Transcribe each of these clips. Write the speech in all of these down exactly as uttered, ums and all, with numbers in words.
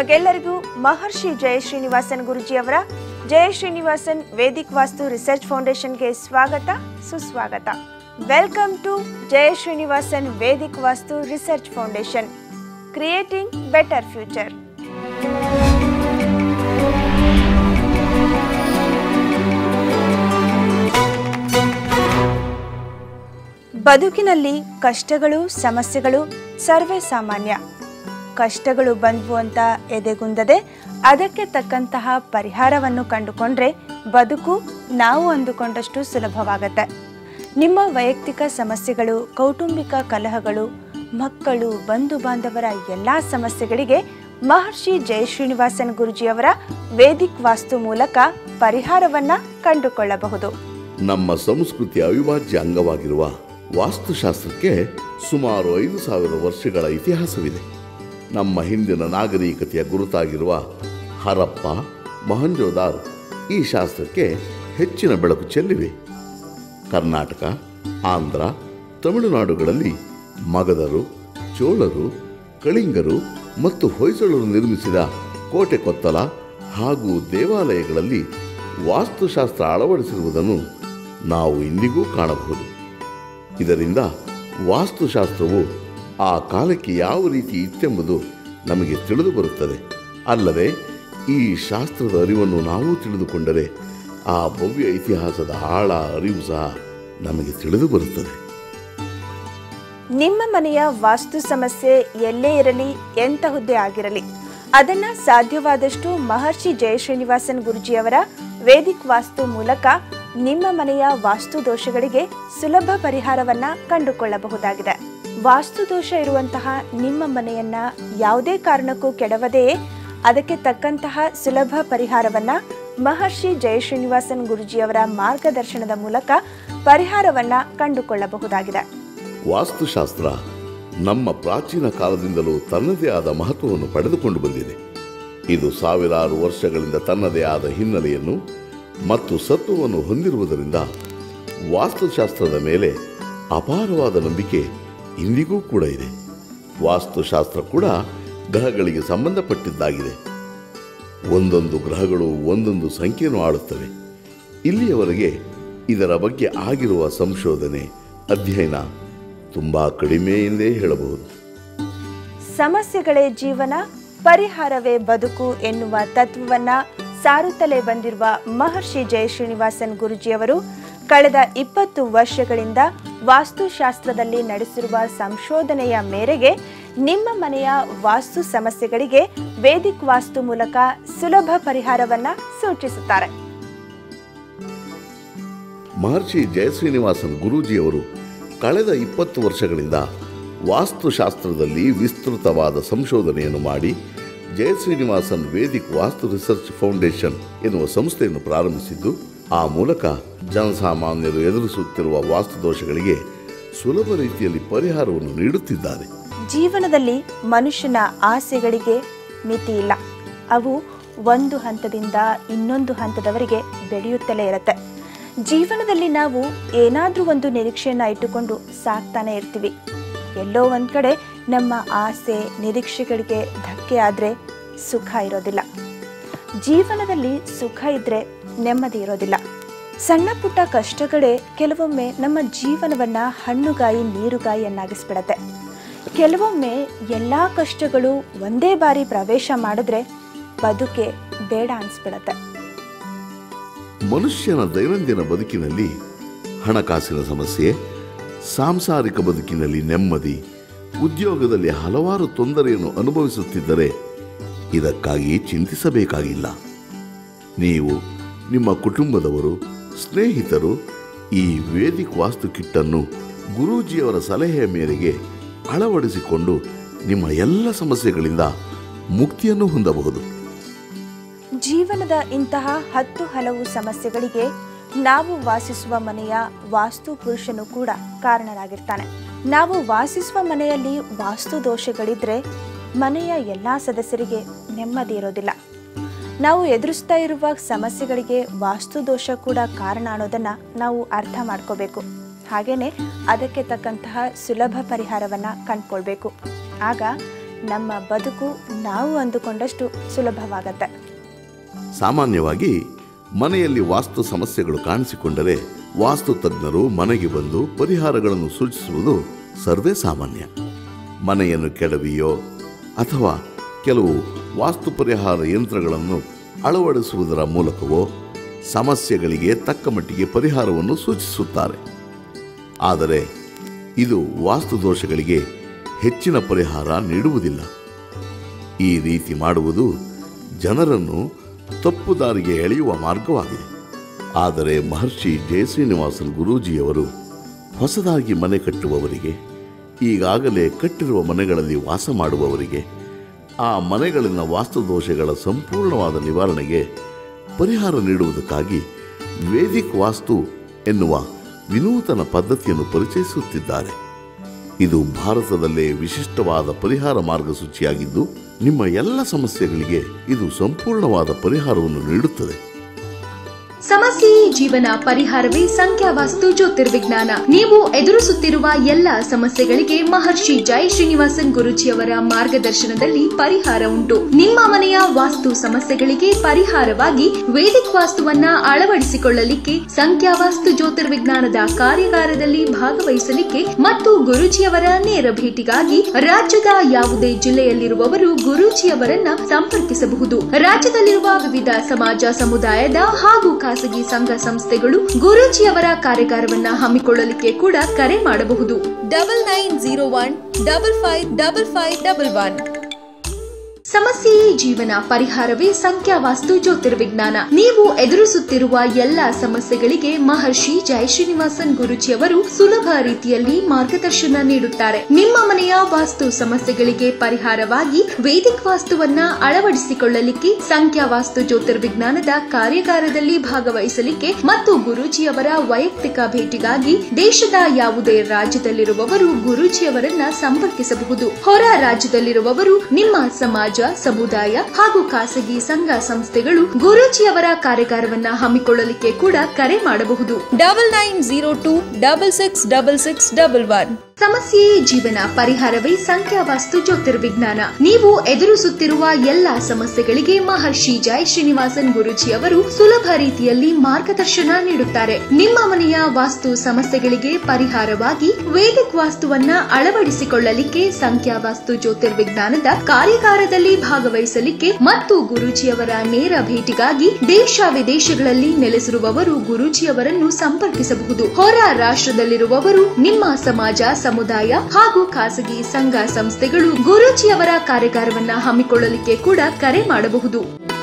ನಿಮಗೆಲ್ಲರಿಗೂ ಮಹರ್ಷಿ ಜಯ ಶ್ರೀನಿವಾಸನ್ ಗುರುಜಿಯವರ Jaya Srinivasan Vedic Vastu Research ಫೌಂಡೇಶನ್ಗೆ ಸ್ವಾಗತ ಸುಸ್ವಾಗತ. Welcome to Jaya Srinivasan Vedic Vastu Research Foundation, creating better future. ಬದುಕಿನಲ್ಲಿ ಕಷ್ಟಗಳು ಸಮಸ್ಯೆಗಳು ಸರ್ವೇ ಸಾಮಾನ್ಯ. ಕಷ್ಟಗಳು ಬಂದ್ವು ಅಂತ ಎದೆಗುಂದದೆ ಅದಕ್ಕೆ ತಕ್ಕಂತಹ ಪರಿಹಾರವನ್ನು ಕಂಡುಕೊಂಡ್ರೆ ಬದುಕು ನಾವು ಅಂದುಕೊಂಡಷ್ಟು ಸುಲಭವಾಗತ್ತೆ. ನಿಮ್ಮ ವೈಯಕ್ತಿಕ ಸಮಸ್ಯೆಗಳು, ಕೌಟುಂಬಿಕ ಕಲಹಗಳು, ಮಕ್ಕಳು, ಬಂಧು ಬಾಂಧವರ ಎಲ್ಲ ಸಮಸ್ಯೆಗಳಿಗೆ ಮಹರ್ಷಿ ಜಯ ಶ್ರೀನಿವಾಸನ್ ಗುರುಜಿಯವರ ವೇದಿಕ್ ವಾಸ್ತು ಮೂಲಕ ಪರಿಹಾರವನ್ನ ಕಂಡುಕೊಳ್ಳಬಹುದು. ನಮ್ಮ ಸಂಸ್ಕೃತಿಯ ಅವಿಭಾಜ್ಯ ಅಂಗವಾಗಿರುವ ವಾಸ್ತುಶಾಸ್ತ್ರಕ್ಕೆ ಸುಮಾರು ಐದು ಸಾವಿರ ವರ್ಷಗಳ ಇತಿಹಾಸವಿದೆ. ನಮ್ಮ ಹಿಂದಿನ ನಾಗರಿಕತೆಯ ಗುರುತಾಗಿರುವ ಹರಪ್ಪ, ಮೊಹಂಜೋದಾರ್ ಈ ಶಾಸ್ತ್ರಕ್ಕೆ ಹೆಚ್ಚಿನ ಬೆಳಕು ಚೆಲ್ಲಿವೆ. ಕರ್ನಾಟಕ, ಆಂಧ್ರ, ತಮಿಳುನಾಡುಗಳಲ್ಲಿ ಮಗಧರು, ಚೋಳರು, ಕಳಿಂಗರು ಮತ್ತು ಹೊಯ್ಸಳರು ನಿರ್ಮಿಸಿದ ಕೋಟೆ ಕೊತ್ತಲ ಹಾಗೂ ದೇವಾಲಯಗಳಲ್ಲಿ ವಾಸ್ತುಶಾಸ್ತ್ರ ಅಳವಡಿಸಿರುವುದನ್ನು ನಾವು ಇಂದಿಗೂ ಕಾಣಬಹುದು. ಇದರಿಂದ ವಾಸ್ತುಶಾಸ್ತ್ರವು ಆ ಕಾಲಕ್ಕೆ ಯಾವ ರೀತಿ ಇತ್ತೆಂಬುದು ನಮಗೆ ತಿಳಿದು ಬರುತ್ತದೆ. ಅಲ್ಲದೆ ಈ ಶಾಸ್ತ್ರದ ಅರಿವನ್ನು ನಾವು ತಿಳಿದುಕೊಂಡರೆ ಆ ಭವ್ಯ ಇತಿಹಾಸದ ಆಳ ಅರಿವು ಸಹ ನಮಗೆ ತಿಳಿದು ಬರುತ್ತದೆ. ನಿಮ್ಮ ಮನೆಯ ವಾಸ್ತು ಸಮಸ್ಯೆ ಎಲ್ಲೇ ಇರಲಿ, ಎಂತಹುದ್ದೇ ಆಗಿರಲಿ, ಅದನ್ನ ಸಾಧ್ಯವಾದಷ್ಟು ಮಹರ್ಷಿ ಜಯ ಶ್ರೀನಿವಾಸನ್ ಗುರುಜಿಯವರ ವೇದಿಕ್ ವಾಸ್ತು ಮೂಲಕ ನಿಮ್ಮ ಮನೆಯ ವಾಸ್ತು ದೋಷಗಳಿಗೆ ಸುಲಭ ಪರಿಹಾರವನ್ನ ಕಂಡುಕೊಳ್ಳಬಹುದಾಗಿದೆ. ವಾಸ್ತು ದೋಷ ಇರುವಂತಹ ನಿಮ್ಮ ಮನೆಯನ್ನ ಯಾವುದೇ ಕಾರಣಕ್ಕೂ ಕೆಡವದೆಯೇ ಅದಕ್ಕೆ ತಕ್ಕಂತಹ ಸುಲಭ ಪರಿಹಾರವನ್ನ ಮಹರ್ಷಿ ಜಯ ಶ್ರೀನಿವಾಸನ್ ಗುರುಜಿಯವರ ಮಾರ್ಗದರ್ಶನದ ಮೂಲಕ ಪರಿಹಾರವನ್ನ ಕಂಡುಕೊಳ್ಳಬಹುದಾಗಿದೆ. ವಾಸ್ತುಶಾಸ್ತ್ರ ನಮ್ಮ ಪ್ರಾಚೀನ ಕಾಲದಿಂದಲೂ ತನ್ನದೇ ಆದ ಮಹತ್ವವನ್ನು ಪಡೆದುಕೊಂಡು ಬಂದಿದೆ. ಇದು ಸಾವಿರಾರು ವರ್ಷಗಳಿಂದ ತನ್ನದೇ ಆದ ಹಿನ್ನೆಲೆಯನ್ನು ಮತ್ತು ಸತ್ವವನ್ನು ಹೊಂದಿರುವುದರಿಂದ ವಾಸ್ತುಶಾಸ್ತ್ರದ ಮೇಲೆ ಅಪಾರವಾದ ನಂಬಿಕೆ ಇಂದಿಗೂ ಕೂಡ ಇದೆ. ವಾಸ್ತುಶಾಸ್ತ್ರ ಕೂಡ ಗ್ರಹಗಳಿಗೆ ಸಂಬಂಧಪಟ್ಟಿದ್ದಾಗಿದೆ. ಒಂದೊಂದು ಗ್ರಹಗಳು ಒಂದೊಂದು ಸಂಖ್ಯೆಯನ್ನು ಆಳುತ್ತವೆ. ಇಲ್ಲಿಯವರೆಗೆ ಇದರ ಬಗ್ಗೆ ಆಗಿರುವ ಸಂಶೋಧನೆ, ಅಧ್ಯಯನ ತುಂಬ ಕಡಿಮೆ ಎಂದೇ ಹೇಳಬಹುದು. ಸಮಸ್ಯೆಗಳೇ ಜೀವನ, ಪರಿಹಾರವೇ ಬದುಕು ಎನ್ನುವ ತತ್ವವನ್ನ ಸಾರುತ್ತಲೇ ಬಂದಿರುವ ಮಹರ್ಷಿ ಜಯ ಶ್ರೀನಿವಾಸನ್ ಗುರುಜಿಯವರು ಕಳೆದ ಇಪ್ಪತ್ತು ವರ್ಷಗಳಿಂದ ವಾಸ್ತುಶಾಸ್ತ್ರದಲ್ಲಿ ನಡೆಸಿರುವ ಸಂಶೋಧನೆಯ ಮೇರೆಗೆ ನಿಮ್ಮ ಮನೆಯ ವಾಸ್ತು ಸಮಸ್ಯೆಗಳಿಗೆ ವೇದಿಕ್ ವಾಸ್ತು ಮೂಲಕ ಸುಲಭ ಪರಿಹಾರವನ್ನ ಸೂಚಿಸುತ್ತಾರೆ. ಮಹರ್ಷಿ ಜಯ ಶ್ರೀನಿವಾಸನ್ ಗುರೂಜಿಯವರು ಕಳೆದ ಇಪ್ಪತ್ತು ವರ್ಷಗಳಿಂದ ವಾಸ್ತುಶಾಸ್ತ್ರದಲ್ಲಿ ವಿಸ್ತೃತವಾದ ಸಂಶೋಧನೆಯನ್ನು ಮಾಡಿ Jaya Srinivasan Vedic Vastu Research Foundation ಎನ್ನುವ ಸಂಸ್ಥೆಯನ್ನು ಪ್ರಾರಂಭಿಸಿದ್ದು, ಆ ಮೂಲಕ ಜನಸಾಮಾನ್ಯರು ಎದುರಿಸುತ್ತಿರುವ ವಾಸ್ತು ದೋಷಗಳಿಗೆ ಸುಲಭ ರೀತಿಯಲ್ಲಿ ಪರಿಹಾರವನ್ನು ನೀಡುತ್ತಿದ್ದಾರೆ. ಜೀವನದಲ್ಲಿ ಮನುಷ್ಯನ ಆಸೆಗಳಿಗೆ ಮಿತಿ ಇಲ್ಲ. ಅವು ಒಂದು ಹಂತದಿಂದ ಇನ್ನೊಂದು ಹಂತದವರೆಗೆ ಬೆಳೆಯುತ್ತಲೇ ಇರುತ್ತೆ. ಜೀವನದಲ್ಲಿ ನಾವು ಏನಾದರೂ ಒಂದು ನಿರೀಕ್ಷೆಯನ್ನು ಇಟ್ಟುಕೊಂಡು ಸಾಕ್ತಾನೆ ಇರ್ತೀವಿ. ಎಲ್ಲೋ ಒಂದು ಕಡೆ ನಮ್ಮ ಆಸೆ ನಿರೀಕ್ಷೆಗಳಿಗೆ ಧಕ್ಕೆ ಆದರೆ ಸುಖ ಇರೋದಿಲ್ಲ. ಜೀವನದಲ್ಲಿ ಸುಖ ಇದ್ದರೆ ನೆಮ್ಮದಿ ಇರೋದಿಲ್ಲ. ಸಣ್ಣ ಪುಟ್ಟ ಕಷ್ಟಗಳೇ ಕೆಲವೊಮ್ಮೆ ನಮ್ಮ ಜೀವನವನ್ನು ಹಣ್ಣುಗಾಯಿ ನೀರುಗಾಯಿಯನ್ನಾಗಿಸ್ಬಿಡತ್ತೆ. ಕೆಲವೊಮ್ಮೆ ಎಲ್ಲ ಕಷ್ಟಗಳು ಒಂದೇ ಬಾರಿ ಪ್ರವೇಶ ಮಾಡಿದ್ರೆ ಬದುಕೆ ಬೇಡ ಅನಿಸ್ಬಿಡತ್ತೆ. ಮನುಷ್ಯನ ದೈನಂದಿನ ಬದುಕಿನಲ್ಲಿ ಹಣಕಾಸಿನ ಸಮಸ್ಯೆ, ಸಾಂಸಾರಿಕ ಬದುಕಿನಲ್ಲಿ ನೆಮ್ಮದಿ, ಉದ್ಯೋಗದಲ್ಲಿ ಹಲವಾರು ತೊಂದರೆಯನ್ನು ಅನುಭವಿಸುತ್ತಿದ್ದರೆ ಇದಕ್ಕಾಗಿ ಚಿಂತಿಸಬೇಕಾಗಿಲ್ಲ. ನೀವು, ನಿಮ್ಮ ಕುಟುಂಬದವರು, ಸ್ನೇಹಿತರು ಈ ವೇದಿಕ್ ವಾಸ್ತು ಕಿಟ್ಟನ್ನು ಗುರೂಜಿಯವರ ಸಲಹೆಯ ಮೇರೆಗೆ ಅಳವಡಿಸಿಕೊಂಡು ನಿಮ್ಮ ಎಲ್ಲ ಸಮಸ್ಯೆಗಳಿಂದ ಮುಕ್ತಿಯನ್ನು ಹೊಂದಬಹುದು. ಜೀವನದ ಇಂತಹ ಹತ್ತು ಹಲವು ಸಮಸ್ಯೆಗಳಿಗೆ ನಾವು ವಾಸಿಸುವ ಮನೆಯ ವಾಸ್ತು ಪುರುಷನು ಕೂಡ ಕಾರಣರಾಗಿರ್ತಾನೆ. ನಾವು ವಾಸಿಸುವ ಮನೆಯಲ್ಲಿ ವಾಸ್ತು ದೋಷಗಳಿದ್ರೆ ಮನೆಯ ಎಲ್ಲ ಸದಸ್ಯರಿಗೆ ನೆಮ್ಮದಿ ಇರೋದಿಲ್ಲ. ನಾವು ಎದುರಿಸ್ತಾ ಇರುವ ಸಮಸ್ಯೆಗಳಿಗೆ ವಾಸ್ತು ದೋಷ ಕೂಡ ಕಾರಣ ಅನ್ನೋದನ್ನ ನಾವು ಅರ್ಥ ಮಾಡ್ಕೋಬೇಕು. ಹಾಗೇನೆ ಅದಕ್ಕೆ ತಕ್ಕಂತಹ ಸುಲಭ ಪರಿಹಾರವನ್ನ ಕಂಡುಕೊಳ್ಬೇಕು. ಆಗ ನಮ್ಮ ಬದುಕು ನಾವು ಅಂದುಕೊಂಡಷ್ಟು ಸುಲಭವಾಗತ್ತೆ. ಸಾಮಾನ್ಯವಾಗಿ ಮನೆಯಲ್ಲಿ ವಾಸ್ತು ಸಮಸ್ಯೆಗಳು ಕಾಣಿಸಿಕೊಂಡರೆ ವಾಸ್ತು ತಜ್ಞರು ಮನೆಗೆ ಬಂದು ಪರಿಹಾರಗಳನ್ನು ಸೂಚಿಸುವುದು ಸರ್ವೇ ಸಾಮಾನ್ಯ. ಮನೆಯನ್ನು ಕೆಡವಿಯೋ ಅಥವಾ ಕೆಲವು ವಾಸ್ತು ಪರಿಹಾರ ಯಂತ್ರಗಳನ್ನು ಅಳವಡಿಸುವುದರ ಮೂಲಕವೋ ಸಮಸ್ಯೆಗಳಿಗೆ ತಕ್ಕ ಮಟ್ಟಿಗೆ ಪರಿಹಾರವನ್ನು ಸೂಚಿಸುತ್ತಾರೆ. ಆದರೆ ಇದು ವಾಸ್ತು ದೋಷಗಳಿಗೆ ಹೆಚ್ಚಿನ ಪರಿಹಾರ ನೀಡುವುದಿಲ್ಲ. ಈ ರೀತಿ ಮಾಡುವುದು ಜನರನ್ನು ತಪ್ಪು ದಾರಿಗೆ ಎಳೆಯುವ ಮಾರ್ಗವಾಗಿದೆ. ಆದರೆ ಮಹರ್ಷಿ ಜಯಶ್ರೀನಿವಾಸನ್ ಗುರೂಜಿಯವರು ಹೊಸದಾಗಿ ಮನೆ ಕಟ್ಟುವವರಿಗೆ, ಈಗಾಗಲೇ ಕಟ್ಟಿರುವ ಮನೆಗಳಲ್ಲಿ ವಾಸ ಮಾಡುವವರಿಗೆ, ಆ ಮನೆಗಳಲ್ಲಿನ ವಾಸ್ತುದೋಷಗಳ ಸಂಪೂರ್ಣವಾದ ನಿವಾರಣೆಗೆ ಪರಿಹಾರ ನೀಡುವುದಕ್ಕಾಗಿ ವೇದಿಕ್ ವಾಸ್ತು ಎನ್ನುವ ವಿನೂತನ ಪದ್ಧತಿಯನ್ನು ಪರಿಚಯಿಸುತ್ತಿದ್ದಾರೆ. ಇದು ಭಾರತದಲ್ಲೇ ವಿಶಿಷ್ಟವಾದ ಪರಿಹಾರ ಮಾರ್ಗಸೂಚಿಯಾಗಿದ್ದು ನಿಮ್ಮ ಎಲ್ಲ ಸಮಸ್ಯೆಗಳಿಗೆ ಇದು ಸಂಪೂರ್ಣವಾದ ಪರಿಹಾರವನ್ನು ನೀಡುತ್ತದೆ. ಸಮಸ್ಯೆಯೇ ಜೀವನ, ಪರಿಹಾರವೇ ಸಂಖ್ಯಾವಾಸ್ತು ಜ್ಯೋತಿರ್ವಿಜ್ಞಾನ. ನೀವು ಎದುರಿಸುತ್ತಿರುವ ಎಲ್ಲ ಸಮಸ್ಯೆಗಳಿಗೆ ಮಹರ್ಷಿ ಜೈ ಶ್ರೀನಿವಾಸನ್ ಗುರೂಜಿಯವರ ಮಾರ್ಗದರ್ಶನದಲ್ಲಿ ಪರಿಹಾರ ಉಂಟು. ನಿಮ್ಮ ಮನೆಯ ವಾಸ್ತು ಸಮಸ್ಯೆಗಳಿಗೆ ಪರಿಹಾರವಾಗಿ ವೇದಿಕ್ ವಾಸ್ತುವನ್ನ ಅಳವಡಿಸಿಕೊಳ್ಳಲಿಕ್ಕೆ, ಸಂಖ್ಯಾವಾಸ್ತು ಜ್ಯೋತಿರ್ವಿಜ್ಞಾನದ ಕಾರ್ಯಾಗಾರದಲ್ಲಿ ಭಾಗವಹಿಸಲಿಕ್ಕೆ ಮತ್ತು ಗುರೂಜಿಯವರ ನೇರ ಭೇಟಿಗಾಗಿ ರಾಜ್ಯದ ಯಾವುದೇ ಜಿಲ್ಲೆಯಲ್ಲಿರುವವರು ಗುರೂಜಿಯವರನ್ನ ಸಂಪರ್ಕಿಸಬಹುದು. ರಾಜ್ಯದಲ್ಲಿರುವ ವಿವಿಧ ಸಮಾಜ ಸಮುದಾಯದ ಹಾಗೂ ಖಾಸಗಿ ಸಂಘ ಸಂಸ್ಥೆಗಳು ಗುರೂಜಿಯವರ ಕಾರ್ಯಾಗಾರವನ್ನ ಹಮ್ಮಿಕೊಳ್ಳಲಿಕ್ಕೆ ಕೂಡ ಕರೆ ಮಾಡಬಹುದು. Double nine zero one double five double five double one. ಸಮಸ್ಯೆಯೇ ಜೀವನ, ಪರಿಹಾರವೇ ಸಂಖ್ಯಾವಾಸ್ತು ಜ್ಯೋತಿರ್ವಿಜ್ಞಾನ. ನೀವು ಎದುರಿಸುತ್ತಿರುವ ಎಲ್ಲ ಸಮಸ್ಯೆಗಳಿಗೆ ಮಹರ್ಷಿ ಜೈ ಶ್ರೀನಿವಾಸನ್ ಗುರೂಜಿಯವರು ಸುಲಭ ರೀತಿಯಲ್ಲಿ ಮಾರ್ಗದರ್ಶನ ನೀಡುತ್ತಾರೆ. ನಿಮ್ಮ ಮನೆಯ ವಾಸ್ತು ಸಮಸ್ಯೆಗಳಿಗೆ ಪರಿಹಾರವಾಗಿ ವೇದಿಕ್ ವಾಸ್ತುವನ್ನ ಅಳವಡಿಸಿಕೊಳ್ಳಲಿಕ್ಕೆ, ಸಂಖ್ಯಾವಾಸ್ತು ಜ್ಯೋತಿರ್ವಿಜ್ಞಾನದ ಕಾರ್ಯಾಗಾರದಲ್ಲಿ ಭಾಗವಹಿಸಲಿಕ್ಕೆ ಮತ್ತು ಗುರೂಜಿಯವರ ವೈಯಕ್ತಿಕ ಭೇಟಿಗಾಗಿ ದೇಶದ ಯಾವುದೇ ರಾಜ್ಯದಲ್ಲಿರುವವರು ಗುರೂಜಿಯವರನ್ನ ಸಂಪರ್ಕಿಸಬಹುದು. ಹೊರ ರಾಜ್ಯದಲ್ಲಿರುವವರು ನಿಮ್ಮ ಸಮಾಜ, ಸಮುದಾಯ ಹಾಗೂ ಖಾಸಗಿ ಸಂಘ ಸಂಸ್ಥೆಗಳು ಗುರೂಜಿಯವರ ಕಾರ್ಯಾಗಾರವನ್ನ ಹಮ್ಮಿಕೊಳ್ಳಲಿಕ್ಕೆ ಕೂಡ ಕರೆ ಮಾಡಬಹುದು. Double nine zero two double six double six double one. ಸಮಸ್ಯೆಯೇ ಜೀವನ, ಪರಿಹಾರವೇ ಸಂಖ್ಯಾವಾಸ್ತು ಜ್ಯೋತಿರ್ವಿಜ್ಞಾನ. ನೀವು ಎದುರಿಸುತ್ತಿರುವ ಎಲ್ಲ ಸಮಸ್ಯೆಗಳಿಗೆ ಮಹರ್ಷಿ ಜೈ ಶ್ರೀನಿವಾಸನ್ ಗುರೂಜಿಯವರು ಸುಲಭ ರೀತಿಯಲ್ಲಿ ಮಾರ್ಗದರ್ಶನ ನೀಡುತ್ತಾರೆ. ನಿಮ್ಮ ಮನೆಯ ವಾಸ್ತು ಸಮಸ್ಯೆಗಳಿಗೆ ಪರಿಹಾರವಾಗಿ ವೇದಿಕ್ ವಾಸ್ತುವನ್ನ ಅಳವಡಿಸಿಕೊಳ್ಳಲಿಕ್ಕೆ, ಸಂಖ್ಯಾವಾಸ್ತು ಜ್ಯೋತಿರ್ವಿಜ್ಞಾನದ ಕಾರ್ಯಾಗಾರದಲ್ಲಿ ಭಾಗವಹಿಸಲಿಕ್ಕೆ ಮತ್ತು ಗುರೂಜಿಯವರ ನೇರ ಭೇಟಿಗಾಗಿ ದೇಶ ವಿದೇಶಗಳಲ್ಲಿ ನೆಲೆಸಿರುವವರು ಗುರೂಜಿಯವರನ್ನು ಸಂಪರ್ಕಿಸಬಹುದು. ಹೊರ ರಾಷ್ಟ್ರದಲ್ಲಿರುವವರು ನಿಮ್ಮ ಸಮಾಜ, ಸಮುದಾಯ ಹಾಗೂ ಖಾಸಗಿ ಸಂಘ ಸಂಸ್ಥೆಗಳು ಗುರೂಜಿಯವರ ಕಾರ್ಯಾಗಾರವನ್ನ ಹಮ್ಮಿಕೊಳ್ಳಲಿಕ್ಕೆ ಕೂಡ ಕರೆ ಮಾಡಬಹುದು.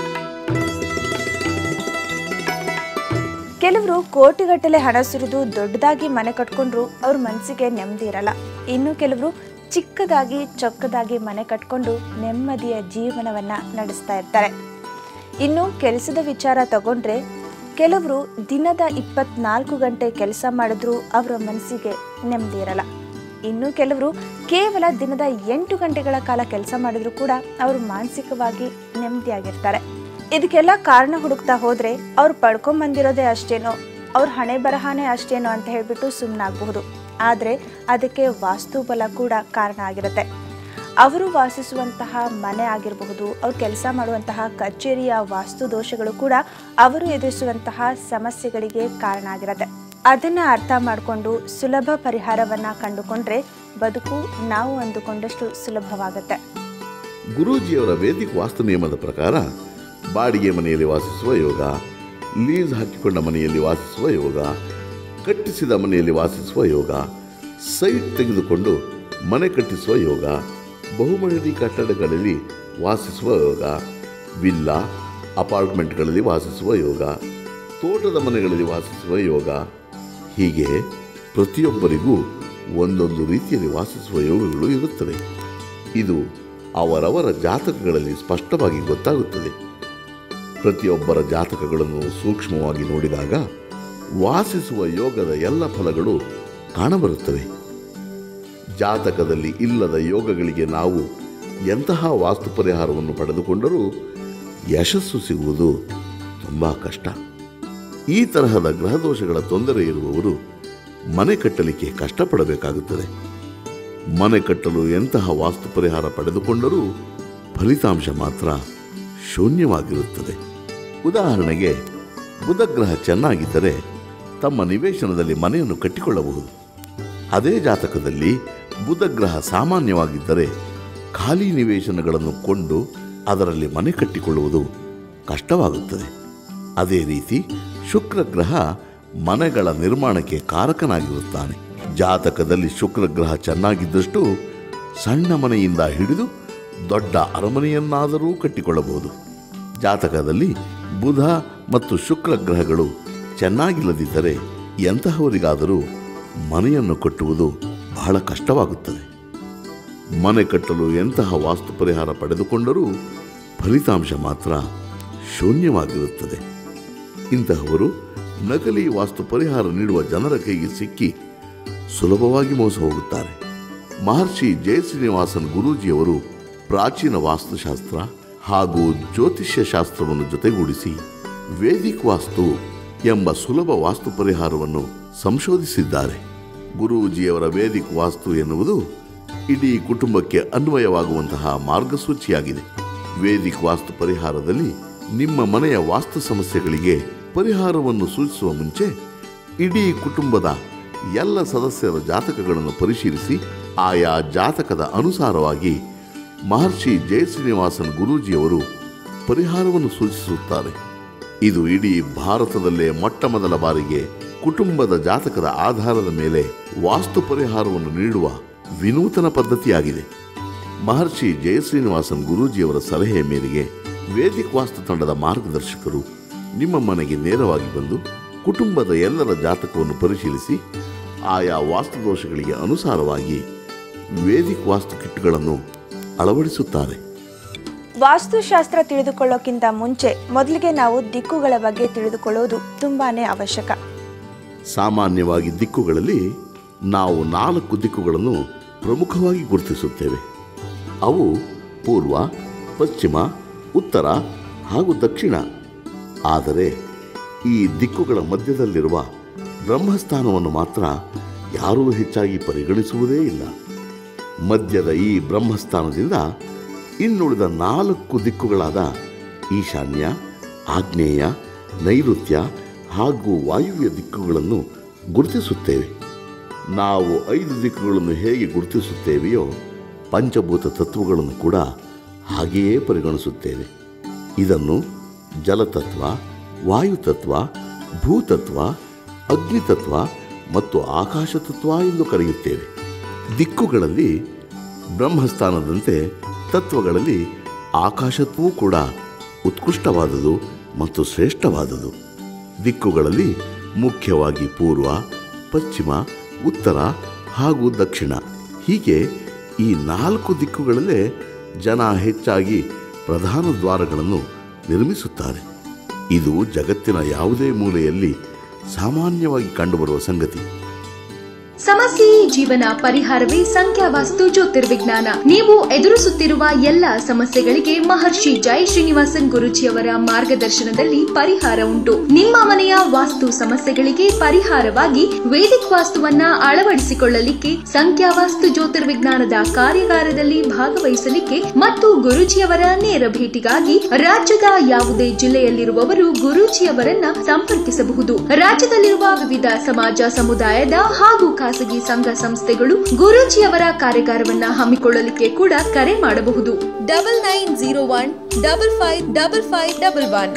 ಕೆಲವರು ಕೋಟಿಗಟ್ಟಲೆ ಹಣ ಸುರಿದು ದೊಡ್ಡದಾಗಿ ಮನೆ ಕಟ್ಕೊಂಡ್ರು ಅವ್ರ ಮನಸ್ಸಿಗೆ ನೆಮ್ಮದಿ ಇರಲ್ಲ. ಇನ್ನು ಕೆಲವರು ಚಿಕ್ಕದಾಗಿ ಚೊಕ್ಕದಾಗಿ ಮನೆ ಕಟ್ಕೊಂಡು ನೆಮ್ಮದಿಯ ಜೀವನವನ್ನ ನಡೆಸ್ತಾ ಇರ್ತಾರೆ. ಇನ್ನು ಕೆಲಸದ ವಿಚಾರ ತಗೊಂಡ್ರೆ ಕೆಲವರು ದಿನದ ಇಪ್ಪತ್ನಾಲ್ಕು ಗಂಟೆ ಕೆಲಸ ಮಾಡಿದ್ರು ಅವರ ಮನಸ್ಸಿಗೆ ನೆಮ್ಮದಿ ಇರಲ್ಲ. ಇನ್ನು ಕೆಲವರು ಕೇವಲ ದಿನದ ಎಂಟು ಗಂಟೆಗಳ ಕಾಲ ಕೆಲಸ ಮಾಡಿದ್ರು ಕೂಡ ಅವರು ಮಾನಸಿಕವಾಗಿ ನೆಮ್ಮದಿಯಾಗಿರ್ತಾರೆ. ಇದಕ್ಕೆಲ್ಲ ಕಾರಣ ಹುಡುಕ್ತಾ ಹೋದ್ರೆ ಅವ್ರು ಪಡ್ಕೊಂಬಂದಿರೋದೇ ಅಷ್ಟೇನೋ, ಅವ್ರ ಹಣೆ ಬರಹಾನೇ ಅಷ್ಟೇನೋ ಅಂತ ಹೇಳ್ಬಿಟ್ಟು ಸುಮ್ಮನಾಗಬಹುದು. ಆದರೆ ಅದಕ್ಕೆ ವಾಸ್ತುಬಲ ಕೂಡ ಕಾರಣ ಆಗಿರುತ್ತೆ. ಅವರು ವಾಸಿಸುವಂತಹ ಮನೆ ಆಗಿರಬಹುದು, ಅವ್ರು ಕೆಲಸ ಮಾಡುವಂತಹ ಕಚೇರಿಯ ವಾಸ್ತು ದೋಷಗಳು ಕೂಡ ಅವರು ಎದುರಿಸುವಂತಹ ಸಮಸ್ಯೆಗಳಿಗೆ ಕಾರಣ ಆಗಿರುತ್ತೆ. ಅದನ್ನ ಅರ್ಥ ಮಾಡಿಕೊಂಡು ಸುಲಭ ಪರಿಹಾರವನ್ನ ಕಂಡುಕೊಂಡ್ರೆ ಬದುಕು ನಾವು ಅಂದುಕೊಂಡಷ್ಟು ಸುಲಭವಾಗುತ್ತೆ. ಗುರೂಜಿಯವರ ವೇದಿಕ್ ವಾಸ್ತು ನಿಯಮದ ಪ್ರಕಾರ ಬಾಡಿಗೆ ಮನೆಯಲ್ಲಿ ವಾಸಿಸುವ ಯೋಗ, ಲೀಸ್ ಹಾಕಿಕೊಂಡ ಮನೆಯಲ್ಲಿ ವಾಸಿಸುವ ಯೋಗ, ಕಟ್ಟಿಸಿದ ಮನೆಯಲ್ಲಿ ವಾಸಿಸುವ ಯೋಗ, ಸೈಟ್ ತೆಗೆದುಕೊಂಡು ಮನೆ ಕಟ್ಟಿಸುವ ಯೋಗ, ಬಹುಮಹಡಿ ಕಟ್ಟಡಗಳಲ್ಲಿ ವಾಸಿಸುವ ಯೋಗ, ವಿಲ್ಲಾ ಅಪಾರ್ಟ್ಮೆಂಟ್ಗಳಲ್ಲಿ ವಾಸಿಸುವ ಯೋಗ, ತೋಟದ ಮನೆಗಳಲ್ಲಿ ವಾಸಿಸುವ ಯೋಗ, ಹೀಗೆ ಪ್ರತಿಯೊಬ್ಬರಿಗೂ ಒಂದೊಂದು ರೀತಿಯಲ್ಲಿ ವಾಸಿಸುವ ಯೋಗಗಳು ಇರುತ್ತವೆ. ಇದು ಅವರವರ ಜಾತಕಗಳಲ್ಲಿ ಸ್ಪಷ್ಟವಾಗಿ ಗೊತ್ತಾಗುತ್ತದೆ. ಪ್ರತಿಯೊಬ್ಬರ ಜಾತಕಗಳನ್ನು ಸೂಕ್ಷ್ಮವಾಗಿ ನೋಡಿದಾಗ ವಾಸಿಸುವ ಯೋಗದ ಎಲ್ಲ ಫಲಗಳು ಕಾಣಬರುತ್ತವೆ. ಜಾತಕದಲ್ಲಿ ಇಲ್ಲದ ಯೋಗಗಳಿಗೆ ನಾವು ಎಂತಹ ವಾಸ್ತು ಪರಿಹಾರವನ್ನು ಪಡೆದುಕೊಂಡರೂ ಯಶಸ್ಸು ಸಿಗುವುದು ತುಂಬ ಕಷ್ಟ. ಈ ತರಹದ ಗ್ರಹದೋಷಗಳ ತೊಂದರೆ ಇರುವವರು ಮನೆ ಕಟ್ಟಲಿಕ್ಕೆ ಕಷ್ಟಪಡಬೇಕಾಗುತ್ತದೆ. ಮನೆ ಕಟ್ಟಲು ಎಂತಹ ವಾಸ್ತು ಪರಿಹಾರ ಪಡೆದುಕೊಂಡರೂ ಫಲಿತಾಂಶ ಮಾತ್ರ ಶೂನ್ಯವಾಗಿರುತ್ತದೆ. ಉದಾಹರಣೆಗೆ, ಬುಧಗ್ರಹ ಚೆನ್ನಾಗಿದ್ದರೆ ತಮ್ಮ ನಿವೇಶನದಲ್ಲಿ ಮನೆಯನ್ನು ಕಟ್ಟಿಕೊಳ್ಳಬಹುದು. ಅದೇ ಜಾತಕದಲ್ಲಿ ಬುಧಗ್ರಹ ಸಾಮಾನ್ಯವಾಗಿದ್ದರೆ ಖಾಲಿ ನಿವೇಶನಗಳನ್ನು ಕೊಂಡು ಅದರಲ್ಲಿ ಮನೆ ಕಟ್ಟಿಕೊಳ್ಳುವುದು ಕಷ್ಟವಾಗುತ್ತದೆ. ಅದೇ ರೀತಿ ಶುಕ್ರಗ್ರಹ ಮನೆಗಳ ನಿರ್ಮಾಣಕ್ಕೆ ಕಾರಕನಾಗಿರುತ್ತಾನೆ. ಜಾತಕದಲ್ಲಿ ಶುಕ್ರಗ್ರಹ ಚೆನ್ನಾಗಿದ್ದಷ್ಟು ಸಣ್ಣ ಮನೆಯಿಂದ ಹಿಡಿದು ದೊಡ್ಡ ಅರಮನೆಯನ್ನಾದರೂ ಕಟ್ಟಿಕೊಳ್ಳಬಹುದು. ಜಾತಕದಲ್ಲಿ ಬುಧ ಮತ್ತು ಶುಕ್ರ ಗ್ರಹಗಳು ಚೆನ್ನಾಗಿಲ್ಲದಿದ್ದರೆ ಎಂತಹವರಿಗಾದರೂ ಮನೆಯನ್ನು ಕಟ್ಟುವುದು ಬಹಳ ಕಷ್ಟವಾಗುತ್ತದೆ. ಮನೆ ಕಟ್ಟಲು ಎಂತಹ ವಾಸ್ತು ಪರಿಹಾರ ಪಡೆದುಕೊಂಡರೂ ಫಲಿತಾಂಶ ಮಾತ್ರ ಶೂನ್ಯವಾಗಿರುತ್ತದೆ. ಇಂತಹವರು ನಕಲಿ ವಾಸ್ತು ಪರಿಹಾರ ನೀಡುವ ಜನರ ಕೈಗೆ ಸಿಕ್ಕಿ ಸುಲಭವಾಗಿ ಮೋಸ ಹೋಗುತ್ತಾರೆ. ಮಹರ್ಷಿ ಜಯಶ್ರೀನಿವಾಸನ್ ಗುರೂಜಿಯವರು ಪ್ರಾಚೀನ ವಾಸ್ತುಶಾಸ್ತ್ರ ಹಾಗೂ ಜ್ಯೋತಿಷ್ಯ ಶಾಸ್ತ್ರವನ್ನು ಜೊತೆಗೂಡಿಸಿ ವೇದಿಕ್ ವಾಸ್ತು ಎಂಬ ಸುಲಭ ವಾಸ್ತು ಪರಿಹಾರವನ್ನು ಸಂಶೋಧಿಸಿದ್ದಾರೆ. ಗುರೂಜಿಯವರ ವೇದಿಕ್ ವಾಸ್ತು ಎನ್ನುವುದು ಇಡೀ ಕುಟುಂಬಕ್ಕೆ ಅನ್ವಯವಾಗುವಂತಹ ಮಾರ್ಗಸೂಚಿಯಾಗಿದೆ. ವೇದಿಕ್ ವಾಸ್ತು ಪರಿಹಾರದಲ್ಲಿ ನಿಮ್ಮ ಮನೆಯ ವಾಸ್ತು ಸಮಸ್ಯೆಗಳಿಗೆ ಪರಿಹಾರವನ್ನು ಸೂಚಿಸುವ ಮುಂಚೆ ಇಡೀ ಕುಟುಂಬದ ಎಲ್ಲ ಸದಸ್ಯರ ಜಾತಕಗಳನ್ನು ಪರಿಶೀಲಿಸಿ ಆಯಾ ಜಾತಕದ ಅನುಸಾರವಾಗಿ ಮಹರ್ಷಿ ಜಯಶ್ರೀನಿವಾಸನ್ ಗುರೂಜಿಯವರು ಪರಿಹಾರವನ್ನು ಸೂಚಿಸುತ್ತಾರೆ. ಇದು ಇಡೀ ಭಾರತದಲ್ಲೇ ಮೊಟ್ಟ ಮೊದಲ ಬಾರಿಗೆ ಕುಟುಂಬದ ಜಾತಕದ ಆಧಾರದ ಮೇಲೆ ವಾಸ್ತು ಪರಿಹಾರವನ್ನು ನೀಡುವ ವಿನೂತನ ಪದ್ಧತಿಯಾಗಿದೆ. ಮಹರ್ಷಿ ಜಯಶ್ರೀನಿವಾಸನ್ ಗುರೂಜಿಯವರ ಸಲಹೆಯ ಮೇರೆಗೆ ವೇದಿಕ್ ವಾಸ್ತು ತಂಡದ ಮಾರ್ಗದರ್ಶಕರು ನಿಮ್ಮ ಮನೆಗೆ ನೇರವಾಗಿ ಬಂದು ಕುಟುಂಬದ ಎಲ್ಲರ ಜಾತಕವನ್ನು ಪರಿಶೀಲಿಸಿ ಆಯಾ ವಾಸ್ತು ದೋಷಗಳಿಗೆ ಅನುಸಾರವಾಗಿ ವೇದಿಕ್ ವಾಸ್ತು ಕಿಟ್ಗಳನ್ನು ಅಳವಡಿಸುತ್ತಾರೆ. ವಾಸ್ತುಶಾಸ್ತ್ರ ತಿಳಿದುಕೊಳ್ಳೋಕ್ಕಿಂತ ಮುಂಚೆ ಮೊದಲಿಗೆ ನಾವು ದಿಕ್ಕುಗಳ ಬಗ್ಗೆ ತಿಳಿದುಕೊಳ್ಳೋದು ತುಂಬಾನೇ ಅವಶ್ಯಕ. ಸಾಮಾನ್ಯವಾಗಿ ದಿಕ್ಕುಗಳಲ್ಲಿ ನಾವು ನಾಲ್ಕು ದಿಕ್ಕುಗಳನ್ನು ಪ್ರಮುಖವಾಗಿ ಗುರುತಿಸುತ್ತೇವೆ. ಅವು ಪೂರ್ವ, ಪಶ್ಚಿಮ, ಉತ್ತರ ಹಾಗೂ ದಕ್ಷಿಣ. ಆದರೆ ಈ ದಿಕ್ಕುಗಳ ಮಧ್ಯದಲ್ಲಿರುವ ಬ್ರಹ್ಮಸ್ಥಾನವನ್ನು ಮಾತ್ರ ಯಾರೂ ಹೆಚ್ಚಾಗಿ ಪರಿಗಣಿಸುವುದೇ ಇಲ್ಲ. ಮಧ್ಯದ ಈ ಬ್ರಹ್ಮಸ್ಥಾನದಿಂದ ಇನ್ನುಳಿದ ನಾಲ್ಕು ದಿಕ್ಕುಗಳಾದ ಈಶಾನ್ಯ, ಆಗ್ನೇಯ, ನೈಋತ್ಯ ಹಾಗೂ ವಾಯುವ್ಯ ದಿಕ್ಕುಗಳನ್ನು ಗುರುತಿಸುತ್ತೇವೆ. ನಾವು ಐದು ದಿಕ್ಕುಗಳನ್ನು ಹೇಗೆ ಗುರುತಿಸುತ್ತೇವೆಯೋ ಪಂಚಭೂತ ತತ್ವಗಳನ್ನು ಕೂಡ ಹಾಗೆಯೇ ಪರಿಗಣಿಸುತ್ತೇವೆ. ಇದನ್ನು ಜಲತತ್ವ, ವಾಯುತತ್ವ, ಭೂತತ್ವ, ಅಗ್ನಿತತ್ವ ಮತ್ತು ಆಕಾಶತತ್ವ ಎಂದು ಕರೆಯುತ್ತೇವೆ. ದಿಕ್ಕುಗಳಲ್ಲಿ ಬ್ರಹ್ಮಸ್ಥಾನದಂತೆ ತತ್ವಗಳಲ್ಲಿ ಆಕಾಶತ್ವವೂ ಕೂಡ ಉತ್ಕೃಷ್ಟವಾದುದು ಮತ್ತು ಶ್ರೇಷ್ಠವಾದುದು. ದಿಕ್ಕುಗಳಲ್ಲಿ ಮುಖ್ಯವಾಗಿ ಪೂರ್ವ, ಪಶ್ಚಿಮ, ಉತ್ತರ ಹಾಗೂ ದಕ್ಷಿಣ ಹೀಗೆ ಈ ನಾಲ್ಕು ದಿಕ್ಕುಗಳಲ್ಲೇ ಜನ ಹೆಚ್ಚಾಗಿ ಪ್ರಧಾನ ದ್ವಾರಗಳನ್ನು ನಿರ್ಮಿಸುತ್ತಾರೆ. ಇದು ಜಗತ್ತಿನ ಯಾವುದೇ ಮೂಲೆಯಲ್ಲಿ ಸಾಮಾನ್ಯವಾಗಿ ಕಂಡುಬರುವ ಸಂಗತಿ. ಸಮಸ್ಯೆ ಜೀವನ ಪರಿಹಾರವೇ ಸಂಖ್ಯಾವಾಸ್ತು ಜ್ಯೋತಿರ್ವಿಜ್ಞಾನ. ನೀವು ಎದುರಿಸುತ್ತಿರುವ ಎಲ್ಲ ಸಮಸ್ಯೆಗಳಿಗೆ ಮಹರ್ಷಿ ಜೈ ಶ್ರೀನಿವಾಸನ್ ಗುರೂಜಿಯವರ ಮಾರ್ಗದರ್ಶನದಲ್ಲಿ ಪರಿಹಾರ ಉಂಟು. ನಿಮ್ಮ ಮನೆಯ ವಾಸ್ತು ಸಮಸ್ಯೆಗಳಿಗೆ ಪರಿಹಾರವಾಗಿ ವೇದಿಕ್ ವಾಸ್ತುವನ್ನ ಅಳವಡಿಸಿಕೊಳ್ಳಲಿಕ್ಕೆ, ಸಂಖ್ಯಾವಾಸ್ತು ಜ್ಯೋತಿರ್ವಿಜ್ಞಾನದ ಕಾರ್ಯಾಗಾರದಲ್ಲಿ ಭಾಗವಹಿಸಲಿಕ್ಕೆ ಮತ್ತು ಗುರೂಜಿಯವರ ನೇರ ಭೇಟಿಗಾಗಿ ರಾಜ್ಯದ ಯಾವುದೇ ಜಿಲ್ಲೆಯಲ್ಲಿರುವವರು ಗುರೂಜಿಯವರನ್ನ ಸಂಪರ್ಕಿಸಬಹುದು. ರಾಜ್ಯದಲ್ಲಿರುವ ವಿವಿಧ ಸಮಾಜ ಸಮುದಾಯದ ಹಾಗೂ ಖಾಸಗಿ ಸಂಘ ಸಂಸ್ಥೆಗಳು ಗುರೂಜಿಯವರ ಕಾರ್ಯಾಗಾರವನ್ನ ಹಮ್ಮಿಕೊಳ್ಳಲಿಕ್ಕೆ ಕೂಡ ಕರೆ ಮಾಡಬಹುದು. Double nine zero one double five double five double one.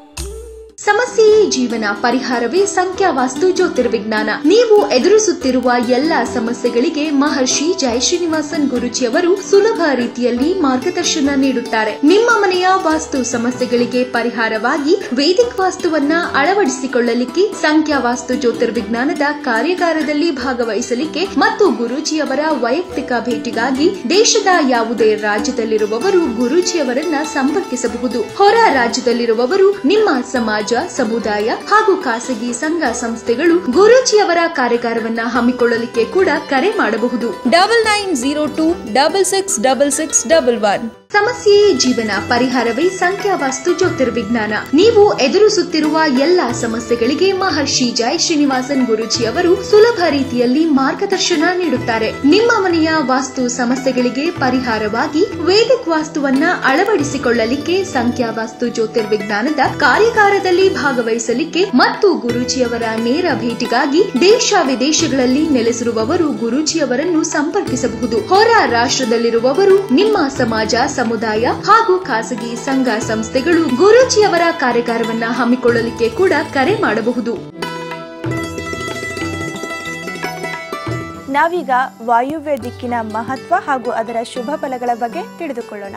ಸಮಸ್ಯೆಯೇ ಜೀವನ ಪರಿಹಾರವೇ ಸಂಖ್ಯಾವಾಸ್ತು ಜ್ಯೋತಿರ್ವಿಜ್ಞಾನ. ನೀವು ಎದುರಿಸುತ್ತಿರುವ ಎಲ್ಲ ಸಮಸ್ಯೆಗಳಿಗೆ ಮಹರ್ಷಿ ಜೈ ಶ್ರೀನಿವಾಸನ್ ಗುರೂಜಿಯವರು ಸುಲಭ ರೀತಿಯಲ್ಲಿ ಮಾರ್ಗದರ್ಶನ ನೀಡುತ್ತಾರೆ. ನಿಮ್ಮ ಮನೆಯ ವಾಸ್ತು ಸಮಸ್ಯೆಗಳಿಗೆ ಪರಿಹಾರವಾಗಿ ವೇದಿಕ್ ವಾಸ್ತುವನ್ನ ಅಳವಡಿಸಿಕೊಳ್ಳಲಿಕ್ಕೆ, ಸಂಖ್ಯಾವಾಸ್ತು ಜ್ಯೋತಿರ್ವಿಜ್ಞಾನದ ಕಾರ್ಯಾಗಾರದಲ್ಲಿ ಭಾಗವಹಿಸಲಿಕ್ಕೆ ಮತ್ತು ಗುರೂಜಿಯವರ ವೈಯಕ್ತಿಕ ಭೇಟಿಗಾಗಿ ದೇಶದ ಯಾವುದೇ ರಾಜ್ಯದಲ್ಲಿರುವವರು ಗುರೂಜಿಯವರನ್ನ ಸಂಪರ್ಕಿಸಬಹುದು. ಹೊರ ರಾಜ್ಯದಲ್ಲಿರುವವರು ನಿಮ್ಮ ಸಮಾಜ, ಸಮುದಾಯ ಹಾಗೂ ಖಾಸಗಿ ಸಂಘ ಸಂಸ್ಥೆಗಳು ಗುರೂಜಿಯವರ ಕಾರ್ಯಾಗಾರವನ್ನ ಹಮ್ಮಿಕೊಳ್ಳಲಿಕ್ಕೆ ಕೂಡ ಕರೆ ಮಾಡಬಹುದು. Double nine zero two double six double six double one. ಸಮಸ್ಯೆಯೇ ಜೀವನ ಪರಿಹಾರವೇ ಸಂಖ್ಯಾವಾಸ್ತು ಜ್ಯೋತಿರ್ವಿಜ್ಞಾನ. ನೀವು ಎದುರಿಸುತ್ತಿರುವ ಎಲ್ಲಾ ಸಮಸ್ಯೆಗಳಿಗೆ ಮಹರ್ಷಿ ಜೈ ಶ್ರೀನಿವಾಸನ್ ಗುರೂಜಿ ಅವರು ಸುಲಭ ರೀತಿಯಲ್ಲಿ ಮಾರ್ಗದರ್ಶನ ನೀಡುತ್ತಾರೆ. ನಿಮ್ಮ ಮನೆಯ ವಾಸ್ತು ಸಮಸ್ಯೆಗಳಿಗೆ ಪರಿಹಾರವಾಗಿ ವೇದಿಕ್ ವಾಸ್ತುವನ್ನ ಅಳವಡಿಸಿಕೊಳ್ಳಲಿಕ್ಕೆ, ಸಂಖ್ಯಾವಾಸ್ತು ಜ್ಯೋತಿರ್ವಿಜ್ಞಾನದ ಕಾರ್ಯಾಗಾರದಲ್ಲಿ ಭಾಗವಹಿಸಲಿಕ್ಕೆ ಮತ್ತು ಗುರೂಜಿಯವರ ನೇರ ಭೇಟಿಗಾಗಿ ದೇಶ ವಿದೇಶಗಳಲ್ಲಿ ನೆಲೆಸಿರುವವರು ಗುರೂಜಿಯವರನ್ನು ಸಂಪರ್ಕಿಸಬಹುದು. ಹೊರ ರಾಷ್ಟ್ರದಲ್ಲಿರುವವರು ನಿಮ್ಮ ಸಮಾಜ, ಸಮುದಾಯ ಹಾಗೂ ಖಾಸಗಿ ಸಂಘ ಸಂಸ್ಥೆಗಳು ಗುರೂಜಿಯವರ ಕಾರ್ಯಾಗಾರವನ್ನ ಹಮ್ಮಿಕೊಳ್ಳಲಿಕ್ಕೆ ಕೂಡ ಕರೆ ಮಾಡಬಹುದು. ನಾವೀಗ ವಾಯುವ್ಯ ದಿಕ್ಕಿನ ಮಹತ್ವ ಹಾಗೂ ಅದರ ಶುಭ ಫಲಗಳ ಬಗ್ಗೆ ತಿಳಿದುಕೊಳ್ಳೋಣ.